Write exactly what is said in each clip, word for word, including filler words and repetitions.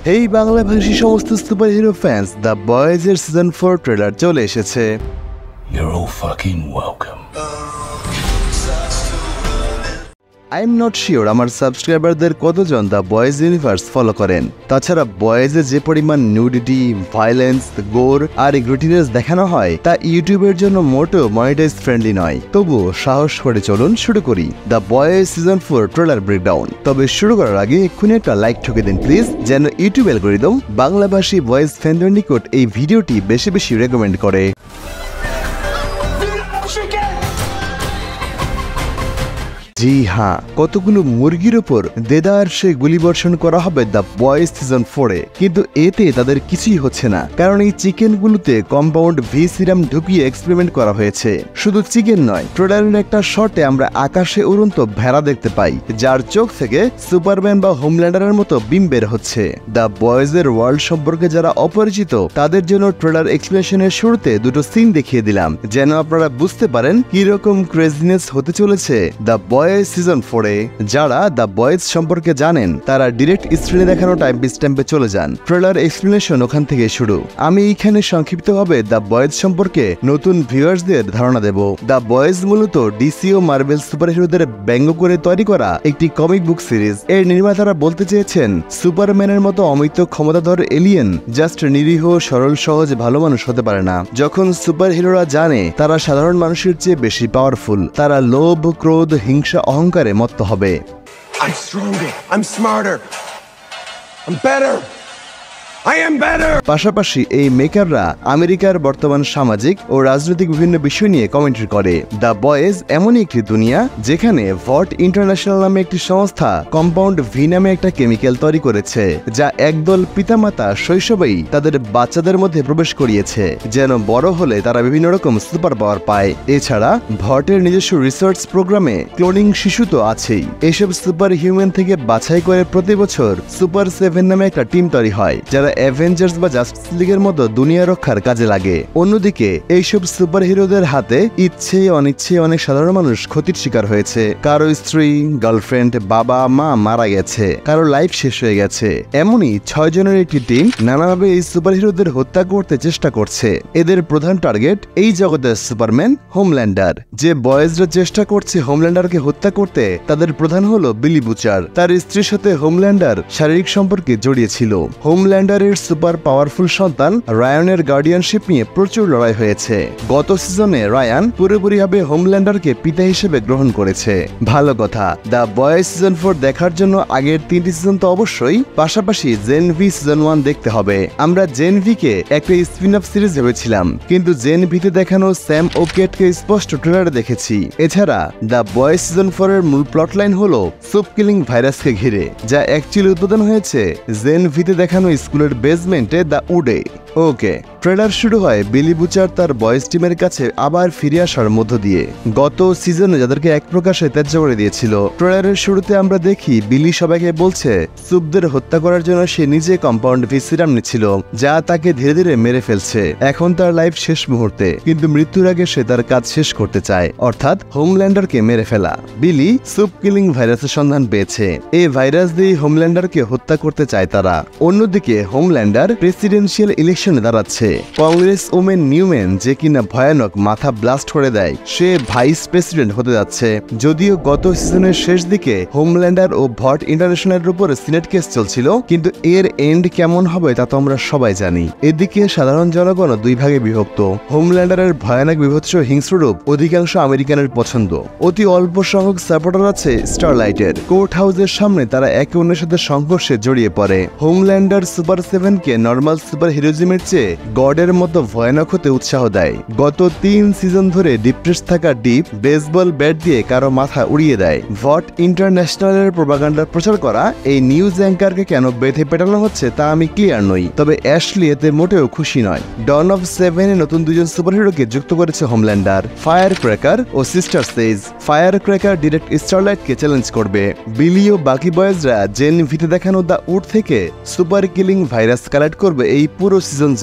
এই বাংলাভাষী সমস্ত সুপারহিরো ফ্যান্স, দ্য বয়েজ এর সিজন ফোর ট্রেলার চলে এসেছে। You're all fucking welcome. I am not sure আমার সাবস্ক্রাইবারদের কতজন দ্য বয়েজ ইউনিভার্স ফলো করেন। তাছাড়া বয়েজে যে পরিমাণ নিউডিটি, ভায়োলেন্স, গোর আর গ্রুটিনেস দেখানো হয় তা ইউটিউবের জন্য মোটেও মনিটাইজ ফ্রেন্ডলি নয়। তবুও সাহস করে চলুন শুরু করি the Boys season four trailer breakdown. তবে শুরু করার আগে এক্ষুনি একটা লাইক ঠুকে দিন প্লিজ, যেন ইউটিউব অ্যালগরিদম বাংলাভাষী বয়েজ ফ্যানদের নিকট এই ভিডিওটি বেশি বেশি রেকমেন্ড করে। জি হ্যাঁ, কতগুলো মুরগির উপর দেদার সে গুলিবর্ষণ করা হবে দ্য বয়েজ সিজন ফোরে, কিন্তু এতে তাদের কিছুই হচ্ছে না, কারণ এই চিকেনগুলোতে কম্পাউন্ড ভি সিরাম ঢুকিয়ে এক্সপেরিমেন্ট করা হয়েছে। শুধু চিকেন নয়, ট্রেলারের একটা শটে আমরা আকাশে উড়ন্ত ভেড়া দেখতে পাই, যার চোখ থেকে সুপারম্যান বা হোমল্যান্ডারের মতো বিম বের হচ্ছে। দ্য বয়েজের ওয়ার্ল্ড সম্পর্কে যারা অপরিচিত তাদের জন্য ট্রেলার এক্সপ্লেনেশনের শুরুতে দুটো সিন দেখিয়ে দিলাম, যেন আপনারা বুঝতে পারেন কিরকম ক্রেজিনেস হতে চলেছে দ্য বয়েজ সিজন ফোরে। যারা দ্য বয়েজ সম্পর্কে জানেন তারা ডিরেক্ট স্ক্রিনে দেখানো টাইম স্ট্যাম্পে চলে যান। ট্রেলার এক্সপ্লেনেশন ওখান থেকে শুরু। আমি এইখানে সংক্ষিপ্তভাবে দ্য বয়েজ সম্পর্কে নতুন ভিউয়ার্সদের ধারণা দেব। দ্য বয়েজ মূলত ডিসি ও মার্বেল সুপারহিরোদের ব্যঙ্গ করে তৈরি করা একটি কমিক বুক সিরিজ। এর নির্মাতারা বলতে চেয়েছেন সুপারম্যানের মতো অমিত ক্ষমতাধর এলিয়েন জাস্ট নিরীহ, সরল, সহজ, ভালো মানুষ হতে পারে না। যখন সুপারহিরোরা জানে তারা সাধারণ মানুষের চেয়ে বেশি পাওয়ারফুল, তারা লোভ, ক্রোধ, হিংসা, অহংকারে মত্ত হবে। I'm stronger. I'm smarter. I'm better. I am better. পাশাপাশি এই মেকাররা আমেরিকার বর্তমান সামাজিক ও রাজনৈতিক বিভিন্ন বিষয় নিয়ে কমেন্ট্রি করে। দ্য বয়েজ এমনই একটি দুনিয়া যেখানে ভট ইন্টারন্যাশনাল নামে একটি সংস্থা কম্পাউন্ড ভি নামে একটা কেমিক্যাল তৈরি করেছে, যা একদল পিতামাতা শৈশবেই তাদের বাচ্চাদের মধ্যে প্রবেশ করিয়েছে, যেন বড় হলে তারা বিভিন্ন রকম সুপার পাওয়ার পায়। এছাড়া ভটের নিজস্ব রিসার্চ প্রোগ্রামে ক্লোনিং শিশু তো আছেই। এসব সুপার হিউম্যান থেকে বাছাই করে প্রতি বছর সুপার সেভেন নামে একটা টিম তৈরি হয়, যারা অ্যাভেঞ্জার্স বা জাস্টিস লিগের মতো দুনিয়া রক্ষার কাজে লাগে। অন্যদিকে এইসব সুপার হিরোদের হাতে ইচ্ছে অনিচ্ছে অনেক সাধারণ মানুষ ক্ষতির শিকার হয়েছে। কারো স্ত্রী, গার্লফ্রেন্ড, বাবা, মা মারা গেছে, কারো লাইফ শেষ হয়ে গেছে। এমনই ছয় জনের একটি টিম নানাভাবে এই সুপার হিরোদের হত্যা করতে চেষ্টা করছে। এদের প্রধান টার্গেট এই জগতের সুপারম্যান হোমল্যান্ডার। যে বয়েজরা চেষ্টা করছে হোমল্যান্ডারকে হত্যা করতে, তাদের প্রধান হলো বিলি বুচার। তার স্ত্রীর সাথে হোমল্যান্ডার শারীরিক সম্পর্কে জড়িয়েছিল। হোমল্যান্ডারের সুপার পাওয়ারফুল সন্তান রায়ানের গার্ডিয়ানশিপ নিয়ে প্রচুর লড়াই হয়েছে। গত সিজনে রায়ান পুরোপুরিভাবে হোমল্যান্ডারকে পিতা হিসেবে গ্রহণ করেছে। ভালো কথা, দ্য বয়েজ সিজন ফোর দেখার জন্য আগের তিনটি সিজন তো অবশ্যই, পাশাপাশি জেন ভি সিজন ওয়ান দেখতে হবে। আমরা জেন ভি কে একটা স্পিন অফ সিরিজ ভেবেছিলাম, কিন্তু জেন ভিতে দেখানো স্যাম ও কেটকে স্পষ্ট ট্রেলারে দেখেছি। এছাড়া দ্য বয়েজ সিজন ফোর এর মূল প্লট লাইন হলো সুপ কিলিং ভাইরাসকে ঘিরে, যা অ্যাকচুয়ালি উদ্বোধন হয়েছে জেন ভিতে দেখানো স্কুলের বেসমেন্টে দ্য উডে। ওকে, ট্রেলার শুরু হয় বিলি বুচার তার বয়েজ টিমের কাছে আবার ফিরে আসার মধ্য দিয়ে। গত সিজনে যাদেরকে এক প্রকাশে ত্যায্য করে দিয়েছিল, ট্রেলারের শুরুতে আমরা দেখি বিলি সবাইকে বলছে সুপদের হত্যা করার জন্য সে নিজে কম্পাউন্ড ভি সিরাম নিচ্ছিল, যা তাকে ধীরে ধীরে মেরে ফেলছে। এখন তার লাইফ শেষ মুহূর্তে, কিন্তু মৃত্যুর আগে সে তার কাজ শেষ করতে চায়, অর্থাৎ হোমল্যান্ডারকে মেরে ফেলা। বিলি সুপ কিলিং ভাইরাসের সন্ধান পেয়েছে। এই ভাইরাস দিয়ে হোমল্যান্ডারকে হত্যা করতে চায় তারা। অন্যদিকে হোমল্যান্ডার প্রেসিডেন্সিয়াল ইলেকশনে দাঁড়াচ্ছে। কংগ্রেস ওমেন নিউম্যান, যে কিনা ভয়ানক মাথা ব্লাস্ট করে দেয়, সে ভাইস প্রেসিডেন্ট হতে যাচ্ছে। যদিও গত সিজনের শেষ দিকে হোমল্যান্ডার ও ভট ইন্টারন্যাশনালের উপর সিনেট কেস চলছিল, কিন্তু এর এন্ড কেমন হবে তা তো আমরা সবাই জানি। এদিকে সাধারণ জনগণ দুই ভাগে বিভক্ত। হোমল্যান্ডারের ভয়ানক বিভৎস হিংস্র রূপ অধিকাংশ আমেরিকানের পছন্দ। অতি অল্প সংখ্যক সাপোর্টার আছে স্টারলাইটের। কোর্ট হাউসের সামনে তারা একে অন্যের সাথে সংঘর্ষে জড়িয়ে পড়ে। হোমল্যান্ডার সুপার সেভেন কে নর্মাল সুপার হিরোজিমের চেয়ে গডের মতো ভয়ানক হতে উৎসাহ দেয়। গত তিন সিজন ধরে ডিপ্রেস থাকা ডিপ বেসবল ব্যাট দিয়ে কারো মাথা উড়িয়ে দেয়। ভট ইন্টারন্যাশনালের প্রোপাগান্ডা প্রচার করা এই নিউজ অ্যাঙ্কারকে কেন বেঁধে পেটানো হচ্ছে তা আমি ক্লিয়ার নই, তবে অ্যাশলি এতে মোটেও খুশি নয়। ডন অফ সেভেন এ নতুন দুজন সুপারহিরোকে যুক্ত করেছে হোমল্যান্ডার, ফায়ার ক্র্যাকার ও Sister Sage. Firecracker direct স্টারলাইটকে চ্যালেঞ্জ করবে। বিলি ও বাকি বয়েজরা জেন ভিতে দেখানো দ্য উড থেকে সুপার কিলিং ভাইরাস কালেক্ট করবে এই পুরো সিজন জুড়ে।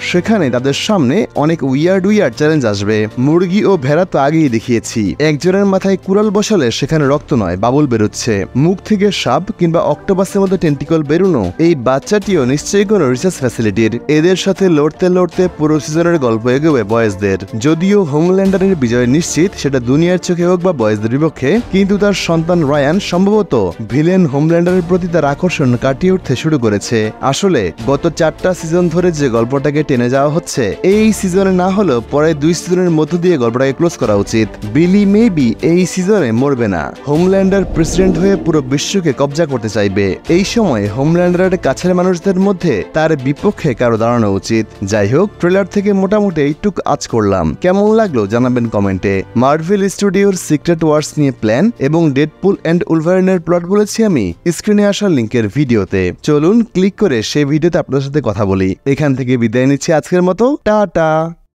সেখানে তাদের সামনে অনেক উইয়ার্ড উইয়ার্ড চ্যালেঞ্জ আসবে। মুরগি ও ভেড়া তো আগেই দেখিয়েছি, একজনের মাথায় কুড়াল বসালে সেখানে রক্ত নয় বাবুল বেরোচ্ছে, মুখ থেকে সাপ কিংবা অক্টোপাসের মতো টেন্টিকল বেরোনো। এই বাচ্চাটিও নিশ্চয়ই কোনো রিসার্চ ফ্যাসিলিটির। এদের সাথে লড়তে লড়তে পুরো সিজনের গল্প এগোবে বয়েজদের। যদিও হোমল্যান্ডারের বিজয় নিশ্চিত, সেটা দুনিয়ার চোখে হোক বা বয়েজদের বিপক্ষে, কিন্তু তার সন্তান রায়ান সম্ভবত ভিলেন হোমল্যান্ডারের প্রতি তার আকর্ষণ কাটিয়ে উঠতে শুরু করেছে। আসলে গত চারটা সিজন ধরে যে গল্পটাকে টেনে যাওয়া হচ্ছে, এই সিজনে না হলেও পরে দুই সিজনের মধ্য দিয়ে গল্পটাকে ক্লোজ করা উচিত। বিলি মেবি এই সিজনে মরবে না, হোমল্যান্ডার প্রেসিডেন্ট হয়ে পুরো বিশ্বকে কবজা করতে চাইবে। এই সময় হোমল্যান্ডারের কাছের মানুষদের মধ্যে তার বিপক্ষে কারো দাঁড়ানো উচিত। যাই হোক, ট্রেলার থেকে মোটামুটি এইটুক আজ করলাম, কেমন লাগলো জানাবেন কমেন্টে। মার্ভেল স্টুডিওর সিক্রেট ওয়ার্স নিয়ে প্ল্যান এবং ডেডপুল এন্ড উলভারিনের প্লট বলেছি আমি স্ক্রিনে আসা লিঙ্কের ভিডিওতে। চলুন ক্লিক করে সেই ভিডিওতে আপনাদের সাথে কথা বলি। এখান থেকে বিদায় নিচ্ছি আজকের মতো, টাটা।